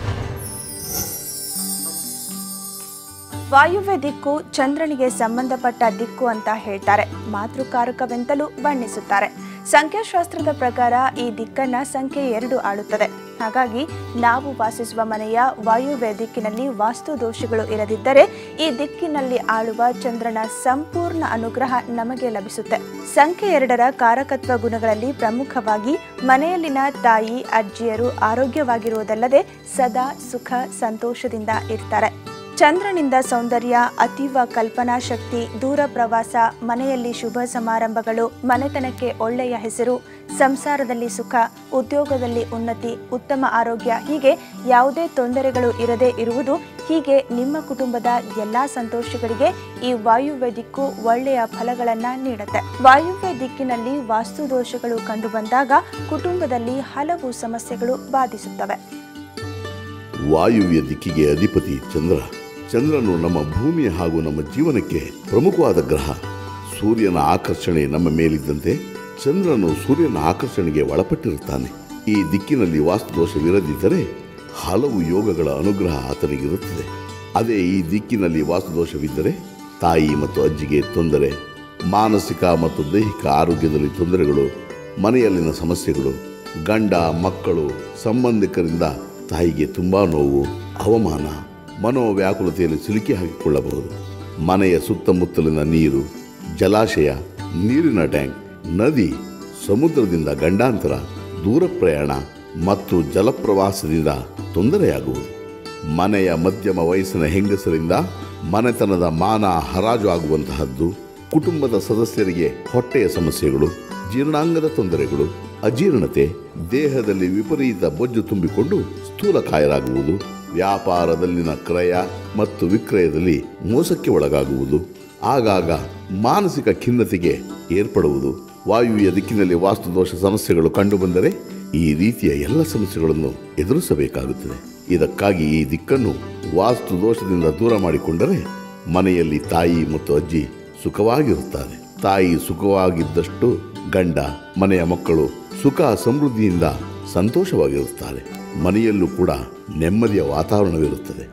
ವಾಯುವ್ಯ ದಿಕ್ಕು ಚಂದ್ರನಿಗೆ ಸಂಬಂಧಪಟ್ಟ ದಿಕ್ಕು ಅಂತ ಹೇಳ್ತಾರೆ. ಮಾತೃಕಾರಕವೆಂತಲೂ ಬಣ್ಣಿಸುತ್ತಾರೆ. ಸಂಖ್ಯಾಶಾಸ್ತ್ರದ ಪ್ರಕಾರ ಈ ದಿಕ್ಕನ್ನ ಸಂಖ್ಯೆ ಎರಡು ಆಳುತ್ತದೆ. ಹಾಗಾಗಿ ನಾವು ವಾಸಿಸುವ ಮನೆಯ ವಾಯುವ್ಯ ದಿಕ್ಕಿನಲ್ಲಿ ವಾಸ್ತು ದೋಷಗಳು ಇರದಿದ್ದರೆ ಈ ದಿಕ್ಕಿನಲ್ಲಿ ಆಳುವ ಚಂದ್ರನ ಸಂಪೂರ್ಣ ಅನುಗ್ರಹ ನಮಗೆ ಲಭಿಸುತ್ತೆ. ಸಂಖ್ಯೆ ಎರಡರ ಕಾರಕತ್ವ ಗುಣಗಳಲ್ಲಿ ಪ್ರಮುಖವಾಗಿ ಮನೆಯಲ್ಲಿನ ತಾಯಿ, ಅಜ್ಜಿಯರು ಆರೋಗ್ಯವಾಗಿರುವುದಲ್ಲದೆ ಸದಾ ಸುಖ ಸಂತೋಷದಿಂದ ಇರ್ತಾರೆ. ಚಂದ್ರನಿಂದ ಸೌಂದರ್ಯ, ಅತೀವ ಕಲ್ಪನಾ ಶಕ್ತಿ, ದೂರ ಪ್ರವಾಸ, ಮನೆಯಲ್ಲಿ ಶುಭ ಸಮಾರಂಭಗಳು, ಮನೆತನಕ್ಕೆ ಒಳ್ಳೆಯ ಹೆಸರು, ಸಂಸಾರದಲ್ಲಿ ಸುಖ, ಉದ್ಯೋಗದಲ್ಲಿ ಉನ್ನತಿ, ಉತ್ತಮ ಆರೋಗ್ಯ, ಹೀಗೆ ಯಾವುದೇ ತೊಂದರೆಗಳು ಇರದೇ ಇರುವುದು, ಹೀಗೆ ನಿಮ್ಮ ಕುಟುಂಬದ ಎಲ್ಲಾ ಸಂತೋಷಗಳಿಗೆ ಈ ವಾಯುವ್ಯ ದಿಕ್ಕು ಒಳ್ಳೆಯ ಫಲಗಳನ್ನ ನೀಡುತ್ತೆ. ವಾಯುವ್ಯ ದಿಕ್ಕಿನಲ್ಲಿ ವಾಸ್ತು ದೋಷಗಳು ಕಂಡುಬಂದಾಗ ಕುಟುಂಬದಲ್ಲಿ ಹಲವು ಸಮಸ್ಯೆಗಳು ಬಾಧಿಸುತ್ತವೆ. ವಾಯುವ್ಯ ದಿಕ್ಕಿಗೆ ಅಧಿಪತಿ ಚಂದ್ರ. ಚಂದ್ರನು ನಮ್ಮ ಭೂಮಿ ಹಾಗೂ ನಮ್ಮ ಜೀವನಕ್ಕೆ ಪ್ರಮುಖವಾದ ಗ್ರಹ. ಸೂರ್ಯನ ಆಕರ್ಷಣೆ ನಮ್ಮ ಮೇಲಿದ್ದಂತೆ ಚಂದ್ರನು ಸೂರ್ಯನ ಆಕರ್ಷಣೆಗೆ ಒಳಪಟ್ಟಿರುತ್ತಾನೆ. ಈ ದಿಕ್ಕಿನಲ್ಲಿ ವಾಸ್ತುದೋಷವಿರದಿದ್ದರೆ ಹಲವು ಯೋಗಗಳ ಅನುಗ್ರಹ ಆತನಿಗಿರುತ್ತದೆ. ಅದೇ ಈ ದಿಕ್ಕಿನಲ್ಲಿ ವಾಸ್ತುದೋಷವಿದ್ದರೆ ತಾಯಿ ಮತ್ತು ಅಜ್ಜಿಗೆ ತೊಂದರೆ, ಮಾನಸಿಕ ಮತ್ತು ದೈಹಿಕ ಆರೋಗ್ಯದಲ್ಲಿ ತೊಂದರೆಗಳು, ಮನೆಯಲ್ಲಿನ ಸಮಸ್ಯೆಗಳು, ಗಂಡ ಮಕ್ಕಳು ಸಂಬಂಧಿಕರಿಂದ ತಾಯಿಗೆ ತುಂಬಾ ನೋವು, ಅವಮಾನ, ಮನೋವ್ಯಾಕುಲತೆಯಲ್ಲಿ ಸಿಲುಕಿ ಹಾಕಿಕೊಳ್ಳಬಹುದು. ಮನೆಯ ಸುತ್ತಮುತ್ತಲಿನ ನೀರು, ಜಲಾಶಯ, ನೀರಿನ ಟ್ಯಾಂಕ್, ನದಿ, ಸಮುದ್ರದಿಂದ ಗಂಡಾಂತರ, ದೂರ ಪ್ರಯಾಣ ಮತ್ತು ಜಲಪ್ರವಾಸದಿಂದ ತೊಂದರೆಯಾಗುವುದು. ಮನೆಯ ಮಧ್ಯಮ ವಯಸ್ಸಿನ ಹೆಂಗಸರಿಂದ ಮನೆತನದ ಮಾನ ಹರಾಜು ಆಗುವಂತಹದ್ದು, ಕುಟುಂಬದ ಸದಸ್ಯರಿಗೆ ಹೊಟ್ಟೆಯ ಸಮಸ್ಯೆಗಳು, ಜೀರ್ಣಾಂಗದ ತೊಂದರೆಗಳು, ಅಜೀರ್ಣತೆ, ದೇಹದಲ್ಲಿ ವಿಪರೀತ ಬೊಜ್ಜು ತುಂಬಿಕೊಂಡು ಸ್ಥೂಲಕಾಯರಾಗುವುದು, ವ್ಯಾಪಾರದಲ್ಲಿನ ಕ್ರಯ ಮತ್ತು ವಿಕ್ರಯದಲ್ಲಿ ಮೋಸಕ್ಕೆ ಒಳಗಾಗುವುದು, ಆಗಾಗ ಮಾನಸಿಕ ಖಿನ್ನತೆಗೆ ಏರ್ಪಡುವುದು. ವಾಯುವ್ಯ ದಿಕ್ಕಿನಲ್ಲಿ ವಾಸ್ತುದೋಷ ಸಮಸ್ಯೆಗಳು ಕಂಡುಬಂದರೆ ಈ ರೀತಿಯ ಎಲ್ಲ ಸಮಸ್ಯೆಗಳನ್ನು ಎದುರಿಸಬೇಕಾಗುತ್ತದೆ. ಇದಕ್ಕಾಗಿ ಈ ದಿಕ್ಕನ್ನು ವಾಸ್ತು ದೋಷದಿಂದ ದೂರ ಮಾಡಿಕೊಂಡರೆ ಮನೆಯಲ್ಲಿ ತಾಯಿ ಮತ್ತು ಅಜ್ಜಿ ಸುಖವಾಗಿರುತ್ತಾರೆ. ತಾಯಿ ಸುಖವಾಗಿದ್ದಷ್ಟು ಗಂಡ, ಮನೆಯ ಮಕ್ಕಳು ಸುಖ ಸಮೃದ್ಧಿಯಿಂದ ಸಂತೋಷವಾಗಿರುತ್ತಾರೆ. ಮನೆಯಲ್ಲೂ ಕೂಡ ನೆಮ್ಮದಿಯ ವಾತಾವರಣವಿರುತ್ತದೆ.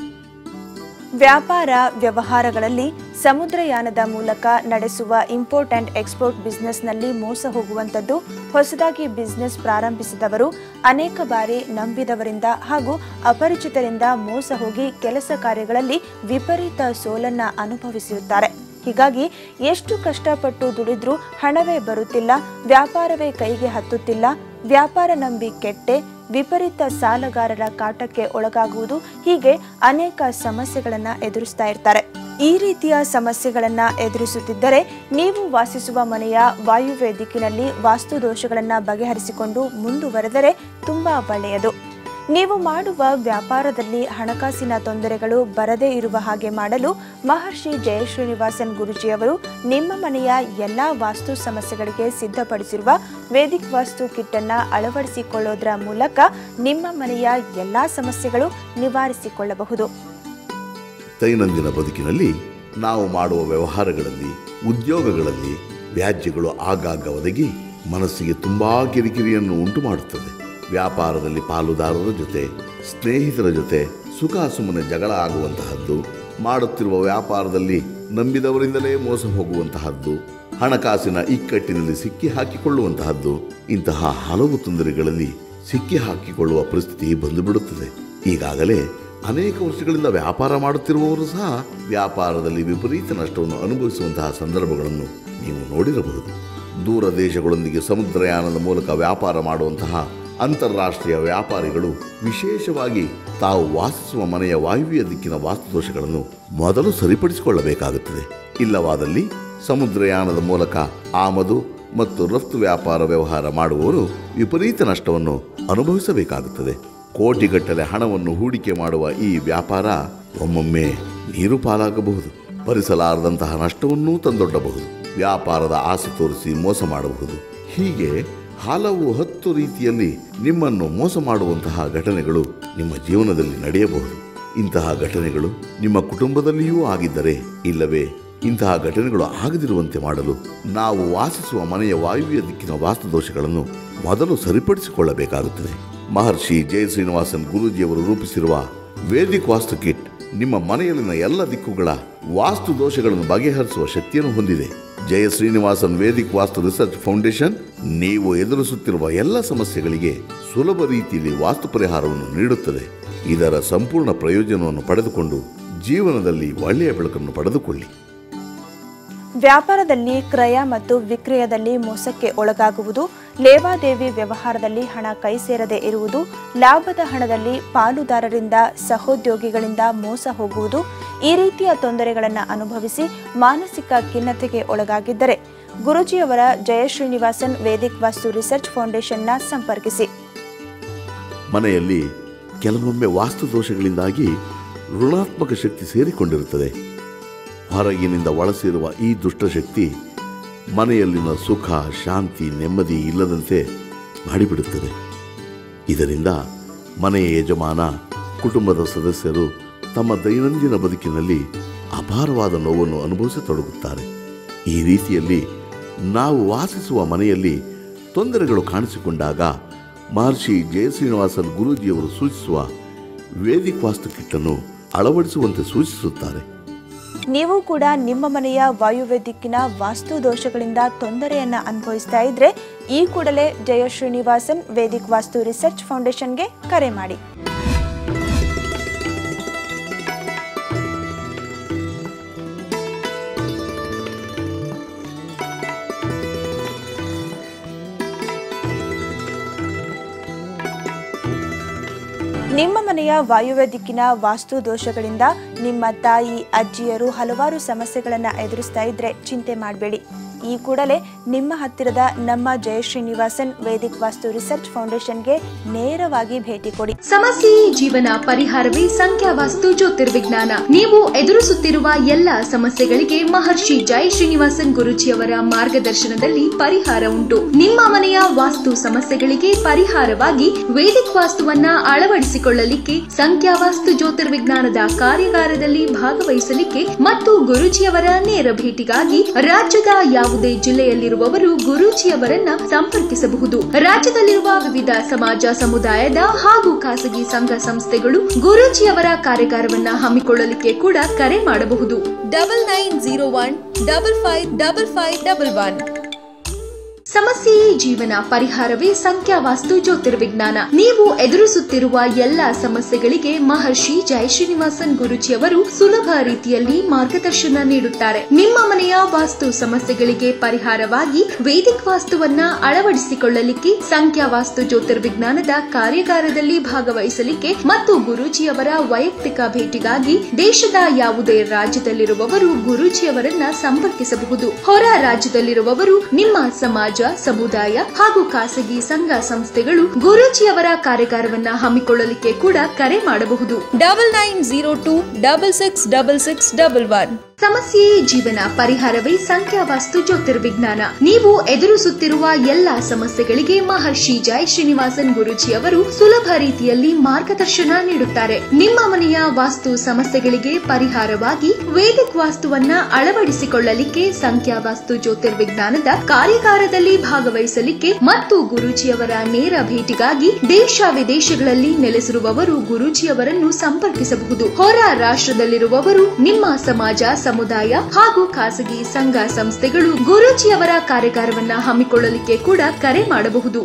ವ್ಯಾಪಾರ ವ್ಯವಹಾರಗಳಲ್ಲಿ ಸಮುದ್ರಯಾನದ ಮೂಲಕ ನಡೆಸುವ ಇಂಪೋರ್ಟ್ ಅಂಡ್ ಎಕ್ಸ್ಪೋರ್ಟ್ ಬಿಸ್ನೆಸ್ನಲ್ಲಿ ಮೋಸ ಹೋಗುವಂಥದ್ದು, ಹೊಸದಾಗಿ ಬಿಸ್ನೆಸ್ ಪ್ರಾರಂಭಿಸಿದವರು ಅನೇಕ ಬಾರಿ ನಂಬಿದವರಿಂದ ಹಾಗೂ ಅಪರಿಚಿತರಿಂದ ಮೋಸ ಹೋಗಿ ಕೆಲಸ ಕಾರ್ಯಗಳಲ್ಲಿ ವಿಪರೀತ ಸೋಲನ್ನ ಅನುಭವಿಸಿರುತ್ತಾರೆ. ಹೀಗಾಗಿ ಎಷ್ಟು ಕಷ್ಟಪಟ್ಟು ದುಡಿದ್ರೂ ಹಣವೇ ಬರುತ್ತಿಲ್ಲ, ವ್ಯಾಪಾರವೇ ಕೈಗೆ ಹತ್ತುತ್ತಿಲ್ಲ, ವ್ಯಾಪಾರ ನಂಬಿ ಕೆಟ್ಟೆ, ವಿಪರೀತ ಸಾಲಗಾರರ ಕಾಟಕ್ಕೆ ಒಳಗಾಗುವುದು, ಹೀಗೆ ಅನೇಕ ಸಮಸ್ಯೆಗಳನ್ನು ಎದುರಿಸ್ತಾ ಇರ್ತಾರೆ. ಈ ರೀತಿಯ ಸಮಸ್ಯೆಗಳನ್ನು ಎದುರಿಸುತ್ತಿದ್ದರೆ ನೀವು ವಾಸಿಸುವ ಮನೆಯ ವಾಯುವ್ಯ ದಿಕ್ಕಿನಲ್ಲಿ ವಾಸ್ತು ದೋಷಗಳನ್ನು ಬಗೆಹರಿಸಿಕೊಂಡು ಮುಂದುವರೆದರೆ ತುಂಬಾ ಒಳ್ಳೆಯದು. ನೀವು ಮಾಡುವ ವ್ಯಾಪಾರದಲ್ಲಿ ಹಣಕಾಸಿನ ತೊಂದರೆಗಳು ಬರದೇ ಇರುವ ಹಾಗೆ ಮಾಡಲು ಮಹರ್ಷಿ ಜಯ ಶ್ರೀನಿವಾಸನ್ ಗುರೂಜಿಯವರು ನಿಮ್ಮ ಮನೆಯ ಎಲ್ಲ ವಾಸ್ತು ಸಮಸ್ಯೆಗಳಿಗೆ ಸಿದ್ಧಪಡಿಸಿರುವ ವೇದಿಕ್ ವಾಸ್ತು ಕಿಟ್ ಅನ್ನು ಅಳವಡಿಸಿಕೊಳ್ಳೋದರ ಮೂಲಕ ನಿಮ್ಮ ಮನೆಯ ಎಲ್ಲ ಸಮಸ್ಯೆಗಳು ನಿವಾರಿಸಿಕೊಳ್ಳಬಹುದು. ದೈನಂದಿನ ಬದುಕಿನಲ್ಲಿ ನಾವು ಮಾಡುವ ವ್ಯವಹಾರಗಳಲ್ಲಿ, ಉದ್ಯೋಗಗಳಲ್ಲಿ ವ್ಯಾಜ್ಯಗಳು ಆಗಾಗ ಒದಗಿ ಮನಸ್ಸಿಗೆ ತುಂಬಾ ಕಿರಿಕಿರಿಯನ್ನು ಉಂಟು ಮಾಡುತ್ತದೆ. ವ್ಯಾಪಾರದಲ್ಲಿ ಪಾಲುದಾರರ ಜೊತೆ, ಸ್ನೇಹಿತರ ಜೊತೆ ಸುಖ ಸುಮ್ಮನೆ ಜಗಳ ಆಗುವಂತಹದ್ದು, ಮಾಡುತ್ತಿರುವ ವ್ಯಾಪಾರದಲ್ಲಿ ನಂಬಿದವರಿಂದಲೇ ಮೋಸ ಹೋಗುವಂತಹದ್ದು, ಹಣಕಾಸಿನ ಇಕ್ಕಟ್ಟಿನಲ್ಲಿ ಸಿಕ್ಕಿ ಹಾಕಿಕೊಳ್ಳುವಂತಹದ್ದು, ಇಂತಹ ಹಲವು ತೊಂದರೆಗಳಲ್ಲಿ ಸಿಕ್ಕಿ ಹಾಕಿಕೊಳ್ಳುವ ಪರಿಸ್ಥಿತಿ ಬಂದು ಬಿಡುತ್ತದೆ. ಈಗಾಗಲೇ ಅನೇಕ ವರ್ಷಗಳಿಂದ ವ್ಯಾಪಾರ ಮಾಡುತ್ತಿರುವವರು ಸಹ ವ್ಯಾಪಾರದಲ್ಲಿ ವಿಪರೀತ ನಷ್ಟವನ್ನು ಅನುಭವಿಸುವಂತಹ ಸಂದರ್ಭಗಳನ್ನು ನೀವು ನೋಡಿರಬಹುದು. ದೂರ ದೇಶಗಳೊಂದಿಗೆ ಸಮುದ್ರಯಾನದ ಮೂಲಕ ವ್ಯಾಪಾರ ಮಾಡುವಂತಹ ಅಂತಾರಾಷ್ಟ್ರೀಯ ವ್ಯಾಪಾರಿಗಳು ವಿಶೇಷವಾಗಿ ತಾವು ವಾಸಿಸುವ ಮನೆಯ ವಾಯುವ್ಯ ದಿಕ್ಕಿನ ವಾಸ್ತುದೋಷಗಳನ್ನು ಮೊದಲು ಸರಿಪಡಿಸಿಕೊಳ್ಳಬೇಕಾಗುತ್ತದೆ. ಇಲ್ಲವಾದಲ್ಲಿ ಸಮುದ್ರಯಾನದ ಮೂಲಕ ಆಮದು ಮತ್ತು ರಫ್ತು ವ್ಯಾಪಾರ ವ್ಯವಹಾರ ಮಾಡುವವರು ವಿಪರೀತ ನಷ್ಟವನ್ನು ಅನುಭವಿಸಬೇಕಾಗುತ್ತದೆ. ಕೋಟಿಗಟ್ಟಲೆ ಹಣವನ್ನು ಹೂಡಿಕೆ ಮಾಡುವ ಈ ವ್ಯಾಪಾರ ಒಮ್ಮೊಮ್ಮೆ ನೀರು ಪಾಲಾಗಬಹುದು. ಭರಿಸಲಾರದಂತಹ ನಷ್ಟವನ್ನೂ ತಂದೊಡ್ಡಬಹುದು. ವ್ಯಾಪಾರದ ಆಸೆ ತೋರಿಸಿ ಮೋಸ ಮಾಡಬಹುದು. ಹೀಗೆ ಹಲವು ಹತ್ತು ರೀತಿಯಲ್ಲಿ ನಿಮ್ಮನ್ನು ಮೋಸ ಮಾಡುವಂತಹ ಘಟನೆಗಳು ನಿಮ್ಮ ಜೀವನದಲ್ಲಿ ನಡೆಯಬಹುದು. ಇಂತಹ ಘಟನೆಗಳು ನಿಮ್ಮ ಕುಟುಂಬದಲ್ಲಿಯೂ ಆಗಿದ್ದರೆ, ಇಲ್ಲವೇ ಇಂತಹ ಘಟನೆಗಳು ಆಗದಿರುವಂತೆ ಮಾಡಲು ನಾವು ವಾಸಿಸುವ ಮನೆಯ ವಾಯುವ್ಯ ದಿಕ್ಕಿನ ವಾಸ್ತುದೋಷಗಳನ್ನು ಮೊದಲು ಸರಿಪಡಿಸಿಕೊಳ್ಳಬೇಕಾಗುತ್ತದೆ. ಮಹರ್ಷಿ ಜಯ ಶ್ರೀನಿವಾಸನ್ ಗುರೂಜಿಯವರು ರೂಪಿಸಿರುವ ವೇದಿಕ್ ವಾಸ್ತು ಕಿಟ್ ನಿಮ್ಮ ಮನೆಯಲ್ಲಿನ ಎಲ್ಲ ದಿಕ್ಕುಗಳ ವಾಸ್ತು ದೋಷಗಳನ್ನು ಬಗೆಹರಿಸುವ ಶಕ್ತಿಯನ್ನು ಹೊಂದಿದೆ. Jaya Srinivasan Vedic Vastu Research Foundation ನೀವು ಎದುರಿಸುತ್ತಿರುವ ಎಲ್ಲ ಸಮಸ್ಯೆಗಳಿಗೆ ಸುಲಭ ರೀತಿಯಲ್ಲಿ ವಾಸ್ತು ಪರಿಹಾರವನ್ನು ನೀಡುತ್ತದೆ. ಇದರ ಸಂಪೂರ್ಣ ಪ್ರಯೋಜನವನ್ನು ಪಡೆದುಕೊಂಡು ಜೀವನದಲ್ಲಿ ಒಳ್ಳೆಯ ಬೆಳಕನ್ನು ಪಡೆದುಕೊಳ್ಳಿ. ವ್ಯಾಪಾರದಲ್ಲಿ ಕ್ರಯ ಮತ್ತು ವಿಕ್ರಯದಲ್ಲಿ ಮೋಸಕ್ಕೆ ಒಳಗಾಗುವುದು, ಲೇವಾದೇವಿ ವ್ಯವಹಾರದಲ್ಲಿ ಹಣ ಕೈ ಸೇರದೆ ಇರುವುದು, ಲಾಭದ ಹಣದಲ್ಲಿ ಪಾಲುದಾರರಿಂದ ಸಹೋದ್ಯೋಗಿಗಳಿಂದ ಮೋಸ ಹೋಗುವುದು, ಈ ರೀತಿಯ ತೊಂದರೆಗಳನ್ನು ಅನುಭವಿಸಿ ಮಾನಸಿಕ ಖಿನ್ನತೆಗೆ ಒಳಗಾಗಿದ್ದರೆ ಗುರೂಜಿಯವರ ಜಯ ಶ್ರೀನಿವಾಸನ್ ವೇದಿಕ್ ವಾಸ್ತು ರಿಸರ್ಚ್ ಫೌಂಡೇಶನ್ನ ಸಂಪರ್ಕಿಸಿ. ಮನೆಯಲ್ಲಿ ಕೆಲವೊಮ್ಮೆ ವಾಸ್ತು ದೋಷಗಳಿಂದಾಗಿ ಋಣಾತ್ಮಕ ಶಕ್ತಿ ಸೇರಿಕೊಂಡಿರುತ್ತದೆ. ಹೊರಗಿನಿಂದ ಒಳಸೇರುವ ಈ ದುಷ್ಟಶಕ್ತಿ ಮನೆಯಲ್ಲಿನ ಸುಖ, ಶಾಂತಿ, ನೆಮ್ಮದಿ ಇಲ್ಲದಂತೆ ಮಾಡಿಬಿಡುತ್ತದೆ. ಇದರಿಂದ ಮನೆಯ ಯಜಮಾನ, ಕುಟುಂಬದ ಸದಸ್ಯರು ತಮ್ಮ ದೈನಂದಿನ ಬದುಕಿನಲ್ಲಿ ಅಪಾರವಾದ ನೋವನ್ನು ಅನುಭವಿಸತೊಡಗುತ್ತಾರೆ. ಈ ರೀತಿಯಲ್ಲಿ ನಾವು ವಾಸಿಸುವ ಮನೆಯಲ್ಲಿ ತೊಂದರೆಗಳು ಕಾಣಿಸಿಕೊಂಡಾಗ ಮಹರ್ಷಿ ಜಯ ಶ್ರೀನಿವಾಸನ್ ಗುರೂಜಿಯವರು ಸೂಚಿಸುವ ವೇದಿಕ್ ವಾಸ್ತು ಕಿಟ್ಟನ್ನು ಅಳವಡಿಸುವಂತೆ ಸೂಚಿಸುತ್ತಾರೆ. ನೀವು ಕೂಡ ನಿಮ್ಮ ಮನೆಯ ವಾಯುವ್ಯ ದಿಕ್ಕಿನ ವಾಸ್ತು ದೋಷಗಳಿಂದ ತೊಂದರೆಯನ್ನ ಅನುಭವಿಸ್ತಾ ಇದ್ರೆ ಈ ಕೂಡಲೇ ಜಯ ಶ್ರೀನಿವಾಸನ್ ವೇದಿಕ್ ವಾಸ್ತು ರಿಸರ್ಚ್ ಫೌಂಡೇಶನ್ಗೆ ಕರೆ ಮಾಡಿ. ನಿಮ್ಮ ಮನೆಯ ವಾಯುವ್ಯ ದಿಕ್ಕಿನ ವಾಸ್ತು ದೋಷಗಳಿಂದ ನಿಮ್ಮ ತಾಯಿ, ಅಜ್ಜಿಯರು ಹಲವಾರು ಸಮಸ್ಯೆಗಳನ್ನು ಎದುರಿಸ್ತಾ ಇದ್ರೆ ಚಿಂತೆ ಮಾಡಬೇಡಿ. ಈ ಕೂಡಲೇ ನಿಮ್ಮ ಹತ್ತಿರದ ನಮ್ಮ ಜಯ ಶ್ರೀನಿವಾಸನ್ ವೇದಿಕ್ ವಾಸ್ತು ರಿಸರ್ಚ್ ಫೌಂಡೇಶನ್ಗೆ ನೇರವಾಗಿ ಭೇಟಿ ಕೊಡಿ. ಸಮಸ್ಯೆ ಜೀವನ ಪರಿಹಾರವೇ ಸಂಖ್ಯಾವಾಸ್ತು ಜ್ಯೋತಿರ್ವಿಜ್ಞಾನ. ನೀವು ಎದುರಿಸುತ್ತಿರುವ ಎಲ್ಲ ಸಮಸ್ಯೆಗಳಿಗೆ ಮಹರ್ಷಿ ಜಯ ಶ್ರೀನಿವಾಸನ್ ಗುರೂಜಿಯವರ ಮಾರ್ಗದರ್ಶನದಲ್ಲಿ ಪರಿಹಾರ ಉಂಟು. ನಿಮ್ಮ ಮನೆಯ ವಾಸ್ತು ಸಮಸ್ಯೆಗಳಿಗೆ ಪರಿಹಾರವಾಗಿ ವೇದಿಕ್ ವಾಸ್ತುವನ್ನ ಅಳವಡಿಸಿಕೊಳ್ಳಲಿಕ್ಕೆ, ಸಂಖ್ಯಾವಾಸ್ತು ಜ್ಯೋತಿರ್ವಿಜ್ಞಾನದ ಕಾರ್ಯಾಗಾರದಲ್ಲಿ ಭಾಗವಹಿಸಲಿಕ್ಕೆ ಮತ್ತು ಗುರೂಜಿಯವರ ನೇರ ಭೇಟಿಗಾಗಿ ರಾಜ್ಯದ ಯಾವುದೇ ಜಿಲ್ಲೆಯಲ್ಲಿರುವವರು ಗುರೂಜಿಯವರನ್ನ ಸಂಪರ್ಕಿಸಬಹುದು. ರಾಜ್ಯದಲ್ಲಿರುವ ವಿವಿಧ ಸಮಾಜ, ಸಮುದಾಯದ ಹಾಗೂ ಖಾಸಗಿ ಸಂಘ ಸಂಸ್ಥೆಗಳು ಗುರೂಜಿಯವರ ಕಾರ್ಯಾಗಾರವನ್ನ ಹಮ್ಮಿಕೊಳ್ಳಲಿಕ್ಕೆ ಕೂಡ ಕರೆ ಮಾಡಬಹುದು. Double nine zero one double five double five double one. ಸಮಸ್ಯೆ ಜೀವನ ಪರಿಹಾರವೇ ಸಂಖ್ಯಾವಾಸ್ತು ಜ್ಯೋತಿರ್ವಿಜ್ಞಾನ. ನೀವು ಎದುರಿಸುತ್ತಿರುವ ಎಲ್ಲ ಸಮಸ್ಯೆಗಳಿಗೆ ಮಹರ್ಷಿ ಜಯ ಶ್ರೀನಿವಾಸನ್ ಗುರೂಜಿಯವರು ಸುಲಭ ರೀತಿಯಲ್ಲಿ ಮಾರ್ಗದರ್ಶನ ನೀಡುತ್ತಾರೆ. ನಿಮ್ಮ ಮನೆಯ ವಾಸ್ತು ಸಮಸ್ಯೆಗಳಿಗೆ ಪರಿಹಾರವಾಗಿ ವೇದಿಕ್ ವಾಸ್ತುವನ್ನ ಅಳವಡಿಸಿಕೊಳ್ಳಲಿಕ್ಕೆ, ಸಂಖ್ಯಾವಾಸ್ತು ಜ್ಯೋತಿರ್ವಿಜ್ಞಾನದ ಕಾರ್ಯಾಗಾರದಲ್ಲಿ ಭಾಗವಹಿಸಲಿಕ್ಕೆ ಮತ್ತು ಗುರೂಜಿಯವರ ವೈಯಕ್ತಿಕ ಭೇಟಿಗಾಗಿ ದೇಶದ ಯಾವುದೇ ರಾಜ್ಯದಲ್ಲಿರುವವರು ಗುರೂಜಿಯವರನ್ನ ಸಂಪರ್ಕಿಸಬಹುದು. ಹೊರ ರಾಜ್ಯದಲ್ಲಿರುವವರು ನಿಮ್ಮ ಸಮಾಜ, ಸಮುದಾಯ ಹಾಗೂ ಖಾಸಗಿ ಸಂಘ ಸಂಸ್ಥೆಗಳು ಗುರೂಜಿಯವರ ಕಾರ್ಯಾಗಾರವನ್ನ ಹಮ್ಮಿಕೊಳ್ಳಲಿಕ್ಕೆ ಕೂಡ ಕರೆ ಮಾಡಬಹುದು. Double nine zero two double six double six double one. ಸಮಸ್ಯೆ ಜೀವನ ಪರಿಹಾರವೇ ಸಂಖ್ಯಾವಾಸ್ತು ಜ್ಯೋತಿರ್ವಿಜ್ಞಾನ. ನೀವು ಎದುರಿಸುತ್ತಿರುವ ಎಲ್ಲಾ ಸಮಸ್ಯೆಗಳಿಗೆ ಮಹರ್ಷಿ ಜಯ ಶ್ರೀನಿವಾಸನ್ ಗುರೂಜಿಯವರು ಸುಲಭ ರೀತಿಯಲ್ಲಿ ಮಾರ್ಗದರ್ಶನ ನೀಡುತ್ತಾರೆ. ನಿಮ್ಮ ಮನೆಯ ವಾಸ್ತು ಸಮಸ್ಯೆಗಳಿಗೆ ಪರಿಹಾರವಾಗಿ ವೇದಿಕ್ ವಾಸ್ತುವನ್ನ ಅಳವಡಿಸಿಕೊಳ್ಳಲಿಕ್ಕೆ, ಸಂಖ್ಯಾವಾಸ್ತು ಜ್ಯೋತಿರ್ವಿಜ್ಞಾನದ ಕಾರ್ಯಾಗಾರದಲ್ಲಿ ಭಾಗವಹಿಸಲಿಕ್ಕೆ ಮತ್ತು ಗುರೂಜಿಯವರ ನೇರ ಭೇಟಿಗಾಗಿ ದೇಶ ವಿದೇಶಗಳಲ್ಲಿ ನೆಲೆಸಿರುವವರು ಗುರೂಜಿಯವರನ್ನು ಸಂಪರ್ಕಿಸಬಹುದು. ಹೊರ ರಾಷ್ಟ್ರದಲ್ಲಿರುವವರು ನಿಮ್ಮ ಸಮಾಜ, ಸಮುದಾಯ ಹಾಗೂ ಖಾಸಗಿ ಸಂಘ ಸಂಸ್ಥೆಗಳು ಗುರೂಜಿಯವರ ಕಾರ್ಯಾಗಾರವನ್ನ ಹಮ್ಮಿಕೊಳ್ಳಲಿಕ್ಕೆ ಕೂಡ ಕರೆ ಮಾಡಬಹುದು.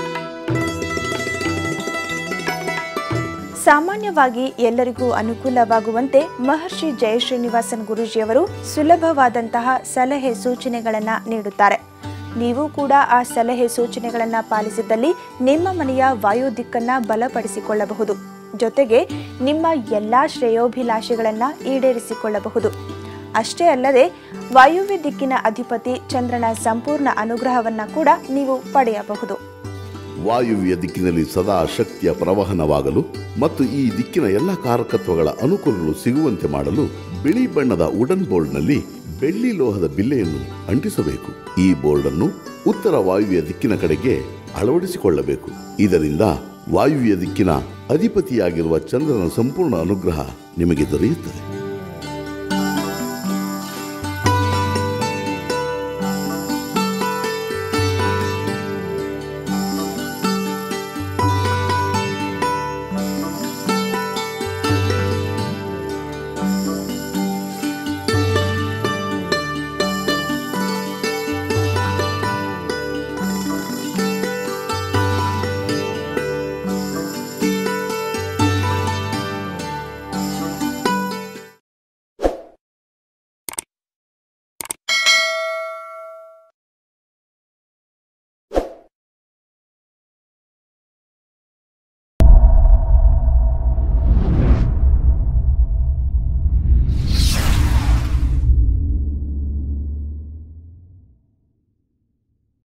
ಸಾಮಾನ್ಯವಾಗಿ ಎಲ್ಲರಿಗೂ ಅನುಕೂಲವಾಗುವಂತೆ ಮಹರ್ಷಿ ಜಯ ಶ್ರೀನಿವಾಸನ್ ಗುರೂಜಿಯವರು ಸುಲಭವಾದಂತಹ ಸಲಹೆ ಸೂಚನೆಗಳನ್ನು ನೀಡುತ್ತಾರೆ. ನೀವು ಕೂಡ ಆ ಸಲಹೆ ಸೂಚನೆಗಳನ್ನು ಪಾಲಿಸಿದಲ್ಲಿ ನಿಮ್ಮ ಮನೆಯ ವಾಯು ದಿಕ್ಕನ್ನು ಬಲಪಡಿಸಿಕೊಳ್ಳಬಹುದು. ಜೊತೆಗೆ ನಿಮ್ಮ ಎಲ್ಲ ಶ್ರೇಯೋಭಿಲಾಷೆಗಳನ್ನು ಈಡೇರಿಸಿಕೊಳ್ಳಬಹುದು. ಅಷ್ಟೇ ಅಲ್ಲದೆ ವಾಯುವ್ಯ ದಿಕ್ಕಿನ ಅಧಿಪತಿ ಚಂದ್ರನ ಸಂಪೂರ್ಣ ಅನುಗ್ರಹವನ್ನು ಕೂಡ ನೀವು ಪಡೆಯಬಹುದು. ವಾಯುವ್ಯ ದಿಕ್ಕಿನಲ್ಲಿ ಸದಾ ಶಕ್ತಿಯ ಪ್ರವಹನವಾಗಲು ಮತ್ತು ಈ ದಿಕ್ಕಿನ ಎಲ್ಲ ಕಾರಕತ್ವಗಳ ಅನುಕೂಲಗಳು ಸಿಗುವಂತೆ ಮಾಡಲು ಬಿಳಿ ಬಣ್ಣದ ವುಡನ್ ಬೋರ್ಡ್ನಲ್ಲಿ ಬೆಳ್ಳಿ ಲೋಹದ ಬಿಲ್ಲೆಯನ್ನು ಅಂಟಿಸಬೇಕು. ಈ ಬೋರ್ಡ್ ಅನ್ನು ಉತ್ತರ ವಾಯುವ್ಯ ದಿಕ್ಕಿನ ಕಡೆಗೆ ಅಳವಡಿಸಿಕೊಳ್ಳಬೇಕು. ಇದರಿಂದ ವಾಯುವ್ಯ ದಿಕ್ಕಿನ ಅಧಿಪತಿಯಾಗಿರುವ ಚಂದ್ರನ ಸಂಪೂರ್ಣ ಅನುಗ್ರಹ ನಿಮಗೆ ದೊರೆಯುತ್ತದೆ.